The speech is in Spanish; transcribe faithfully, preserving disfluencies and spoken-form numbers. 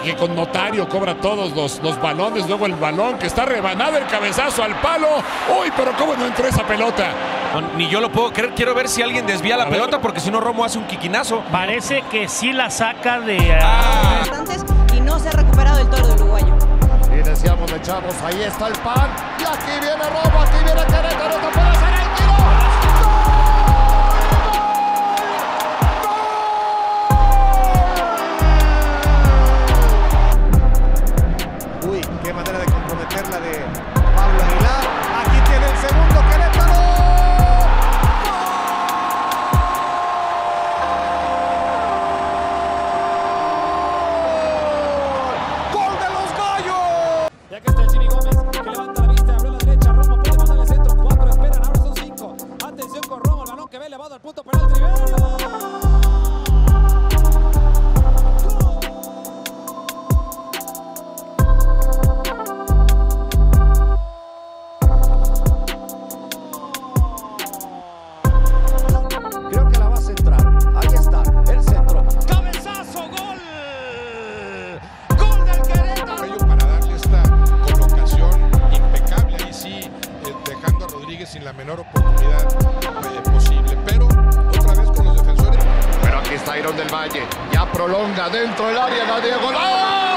que con notario cobra todos los, los balones, luego el balón que está rebanado, el cabezazo al palo. Uy, pero cómo no entró esa pelota. No, ni yo lo puedo creer. Quiero ver si alguien desvía la A pelota ver. porque si no Romo hace un quiquinazo. Parece que sí la saca de... Ah. Y no se ha recuperado el toro de uruguayo. Y decíamos de chavos, ahí está el pan. Y aquí viene Romo, aquí viene Querétaro, no puede hacer el tiro. Uy, qué manera de comprometerla de Pablo Aguilar. Aquí tiene el segundo Querétaro. ¡Gol! ¡Gol de los Gallos! Y aquí está el Jimmy Gómez, que levanta la vista, abrió la derecha. Romo puede mandar el centro. Cuatro esperan, ahora son cinco. Atención con Romo, el balón que ve elevado al punto penal. Triverio. Creo que la va a centrar. Ahí está, el centro. ¡Cabezazo! ¡Gol! ¡Gol del Querétaro! Para darle esta colocación impecable, ahí sí, eh, dejando a Rodríguez sin la menor oportunidad eh, posible. Pero otra vez con los defensores. Pero aquí está Iron del Valle. Ya prolonga dentro del área, Gallego. ¡Gol!